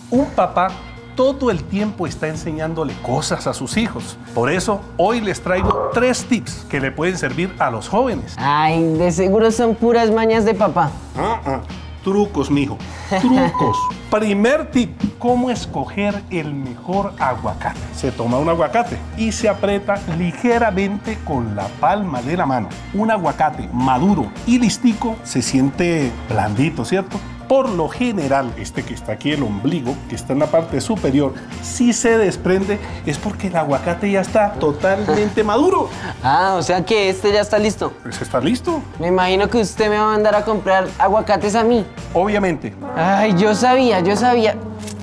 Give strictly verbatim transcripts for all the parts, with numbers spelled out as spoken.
Un papá todo el tiempo está enseñándole cosas a sus hijos. Por eso, hoy les traigo tres tips que le pueden servir a los jóvenes. Ay, de seguro son puras mañas de papá. Ah, ah. Trucos, mijo. Trucos. Primer tip, cómo escoger el mejor aguacate. Se toma un aguacate y se aprieta ligeramente con la palma de la mano. Un aguacate maduro y listico se siente blandito, ¿cierto? Por lo general, este que está aquí, el ombligo, que está en la parte superior, si se desprende es porque el aguacate ya está totalmente maduro. Ah, o sea que este ya está listo. Pues está listo. Me imagino que usted me va a mandar a comprar aguacates a mí. Obviamente. Ay, yo sabía, yo sabía.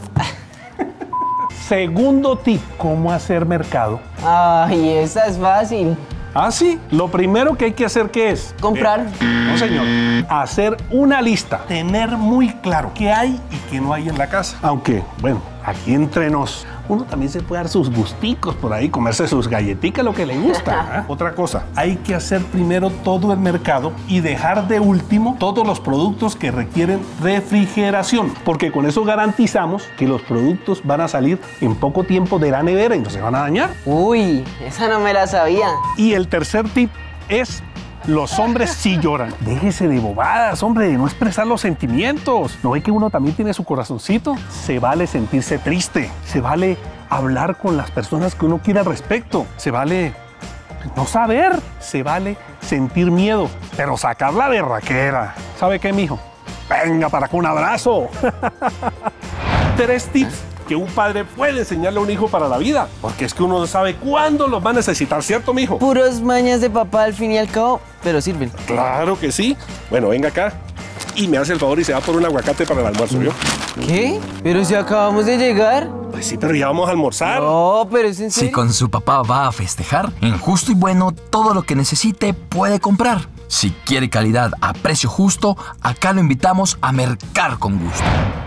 Segundo tip, cómo hacer mercado. Ay, esa es fácil. Ah, sí. Lo primero que hay que hacer, ¿qué es? Comprar. Eh, no, señor. Hacer una lista. Tener muy claro qué hay y qué no hay en la casa. Aunque, bueno, aquí entre nos, uno también se puede dar sus gusticos por ahí, comerse sus galletitas, lo que le gusta. ¿eh? Otra cosa, hay que hacer primero todo el mercado y dejar de último todos los productos que requieren refrigeración, porque con eso garantizamos que los productos van a salir en poco tiempo de la nevera y no se van a dañar. Uy, esa no me la sabía. Y el tercer tip es: los hombres sí lloran. Déjese de bobadas, hombre, de no expresar los sentimientos. ¿No ve que uno también tiene su corazoncito? Se vale sentirse triste. Se vale hablar con las personas que uno quiere al respecto. Se vale no saber. Se vale sentir miedo, pero sacar la berraquera. ¿Sabe qué, mijo? Venga para acá, un abrazo. Tres tips que un padre puede enseñarle a un hijo para la vida, porque es que uno no sabe cuándo los va a necesitar, ¿cierto, mijo? Puros mañas de papá al fin y al cabo, pero sirven. Claro que sí. Bueno, venga acá y me hace el favor y se va por un aguacate para el almuerzo, ¿yo? ¿Qué? ¿Pero si acabamos de llegar? Pues sí, pero ya vamos a almorzar. No, pero es en serio. Si con su papá va a festejar, en Justo y Bueno, todo lo que necesite puede comprar. Si quiere calidad a precio justo, acá lo invitamos a mercar con gusto.